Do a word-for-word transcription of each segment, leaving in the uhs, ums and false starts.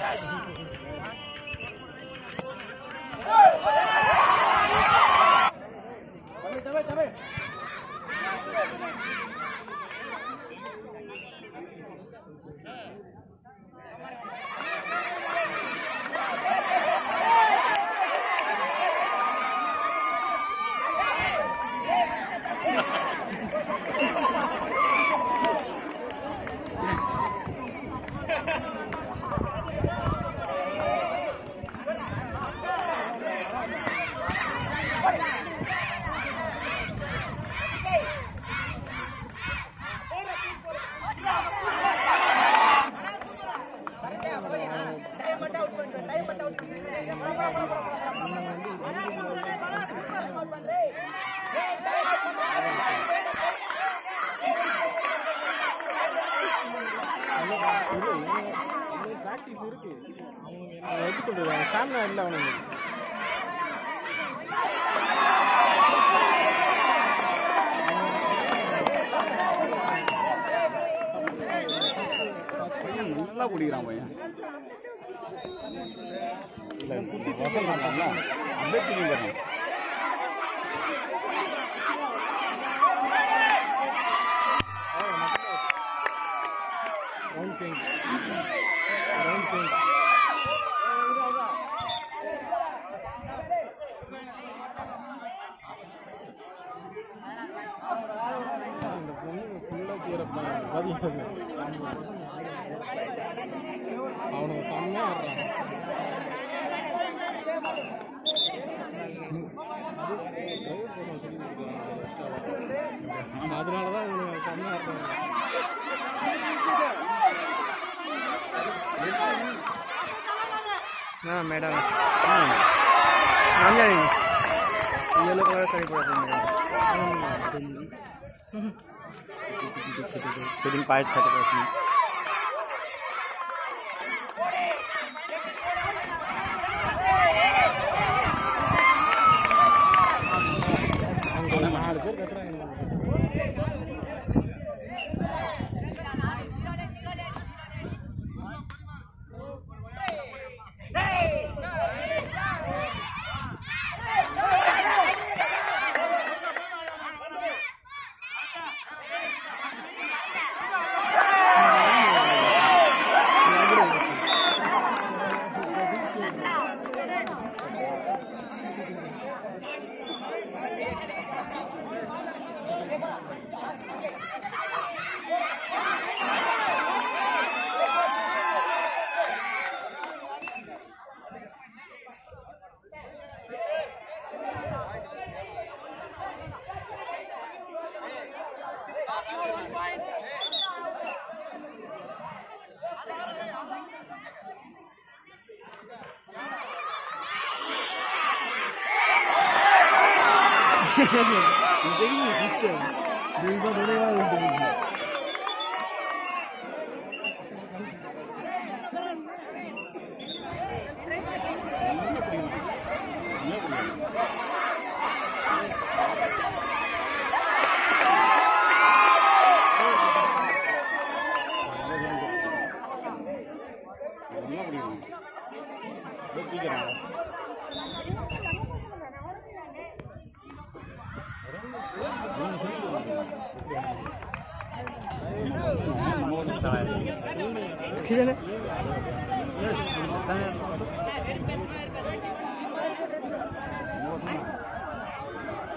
Practice இருக்கு அவங்க எப்படி சொல்றது ஸ்டாமினா இல்லை அவனுக்கு பையன் நல்லா குடிக்கிறான் பையன் குட்டி வசல் அப்படியே குடிக்கிறான் Round change. Round change. இந்த பொண்ணு ஃபுல்லா சேரப்பா பாதிச்சது அவனுக்கு செம்மையா ஆடுறான் அதனாலதான் இவனுக்கு செம்மையா ஆடுறாங்க हाँ मैडम नाम जानेंगे येलो कलर साड़ी पड़ा था फिटिंग पाइप था उसमें देखिए सिस्टम दिल का थोड़े बार उल्टे किधर है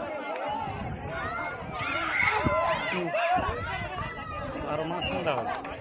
आरो मास नहीं था